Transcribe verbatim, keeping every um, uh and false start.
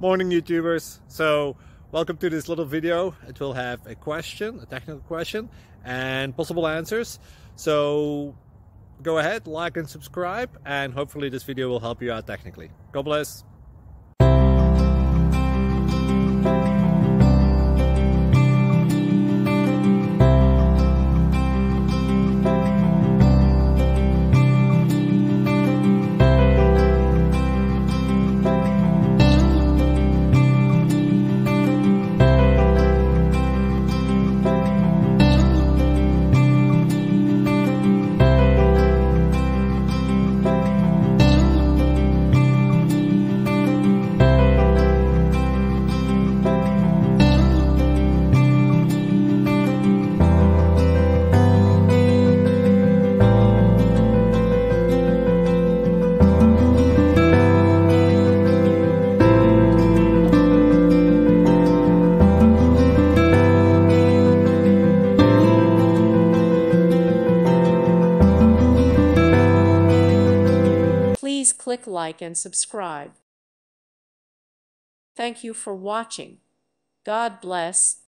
Morning YouTubers. So welcome to this little video. It will have a question, a technical question, and possible answers. So go ahead, like and subscribe, and hopefully this video will help you out technically. God bless. Please click like and subscribe. Thank you for watching. God bless.